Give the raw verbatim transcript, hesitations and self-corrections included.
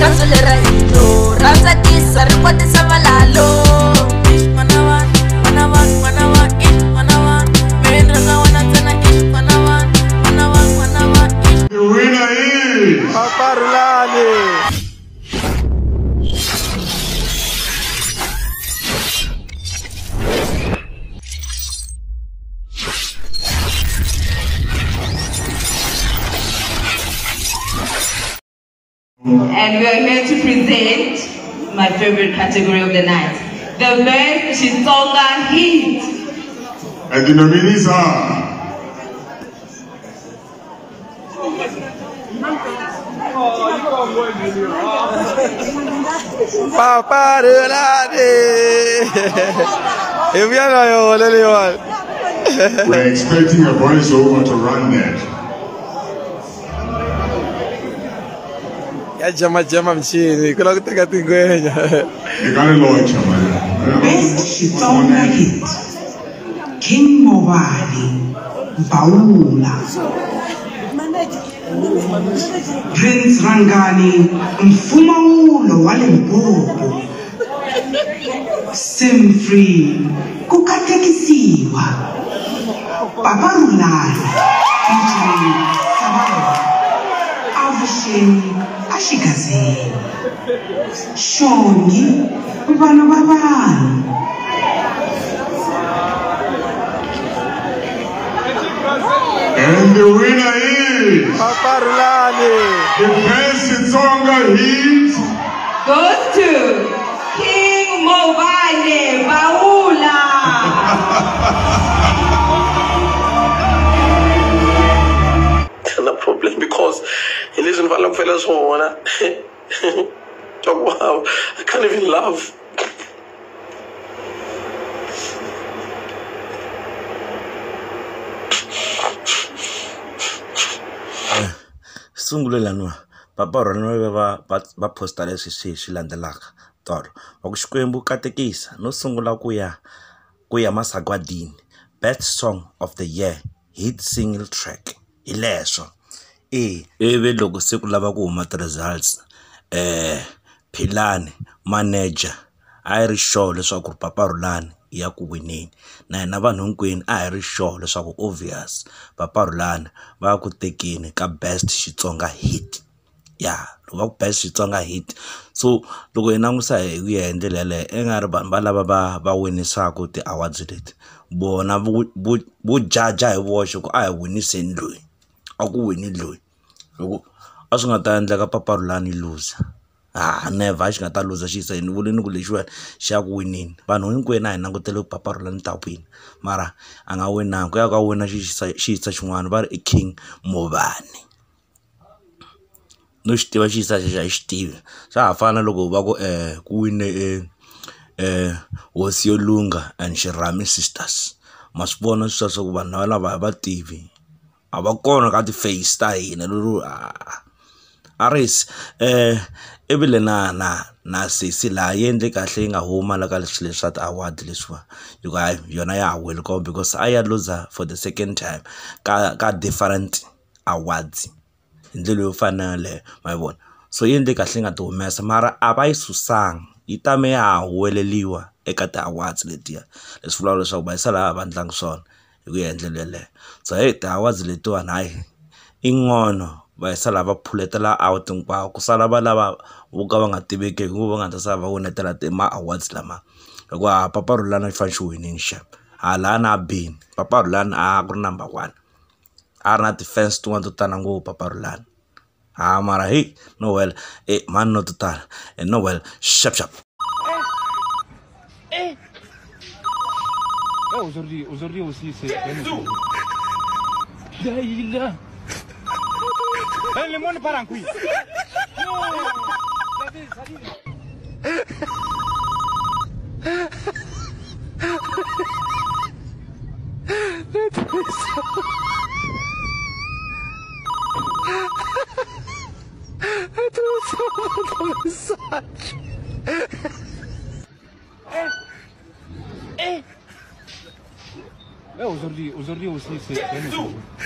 Ranzo le railo, ranza kisa, rikwati savalalo. Ish manawan, manawan, manawan, ish manawan. Mendra za wanatana ish manawan, manawan, manawan, ish. The winner is Papa Rhulani. And we are here to present my favorite category of the night, the best Chisonga hit. and the nominees are Papa Rhulani. If you know you anyone. we're expecting a voiceover to run that. Ya jama jama mchini. Kuna kutaka tingwenya. You gotta launch man. Best Xitsonga hit. King Mobali, Baula. Prince Rangani, Mfumaulo wa Limpopo. Simfree, kukatekisiwa. Papa Rhulani, featuring Sabalo. Avusheni, Ashigazeni. Shongi, Bano Babano. And the winner is Papa Rhulani. the best Xitsonga hit Goes to King Mobile Baula. No problem because in this environment, fellas, wow, I can't even laugh. Sungulela no Papa Rhulani va va posta leswi swi swi landzelaka tolo wa ku Xikwembu katekisa no sungula ku ya ku ya masagwadini best song of the year hit single track hileswo eh eve loko se ku lava ku huma results eh Philani manager a ri sure leswaku Papa Rhulani ya ku wineni na yena vanhu hinkwenu a ri sure leswaku obvious Papa Rhulani va ku tekeni ka best Xitsonga hit ya loko ku best Xitsonga hit so loko yena ngusa hi ku ya endlela le engari vanhu va lava va va winisaka ti awards leti bona bu jaja hi voxe ku a hi winiseni loyi a ku wini loyi loko a swi nga ta endleka Papa Rhulani lose ah never xi nga ta lose xi sayini vuleni ku lexiwa xi ya ku winini vanhu hinkwenu a hi langutele ku Papa Rhulani ta wina mara a nga winanga ku ya ka wina xi xi yisa xin'wana va ri King Mobani no xi tiva xi yisa xi xi tivi swa ha fana loko va ku eh ku wine eh eh Hosi Lunga and Shirami sisters masivona sweswo ku vanhu lava va tivi a va kona ka ti face ta hina lolu aris eh ebile na na na sisi la yendle kahle nga huma la ka leswi leswa ti award leswa you guys yona ya welcome because I had loser for the second time ka ka different awards indlela yo fanele mayibona so yendle kahle nga ti humesa mara a va isusang itame ya weleliwa eka ti awards letiya leswi vula leswaku va isala va ndlangu swona hi ku endlela le so hey ti awards letiwa hayi ingono va isala va phuletela out hinkwako ku sala va lava vo ka va nga tiveki ku va nga ta sala va wonetela ti ma awards lama hikuva Papa Rhulani fa xi winning shop hala na bin Papa Rhulani a ku ri number one a ri na ti fans tin'wana to tala ngopfu Papa Rhulani ah mara hey no well eh man no to tala and no well shap shap eh eh aujourd'hui aujourd'hui aussi c'est Daïla. Le monde part en couille. Eh, aujourd'hui, aujourd'hui aussi c'est